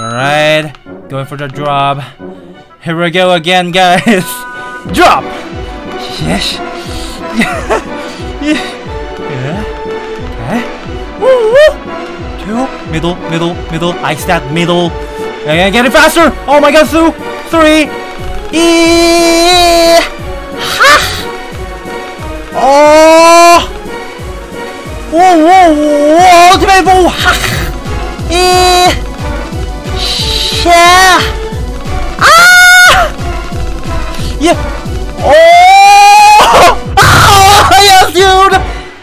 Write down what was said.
Alright, going for the drop. Here we go again, guys. Drop! Yes. Yeah. Okay. Woo, woo. 2. Middle. Ice that middle. And get it faster. Oh my god, 2, 3.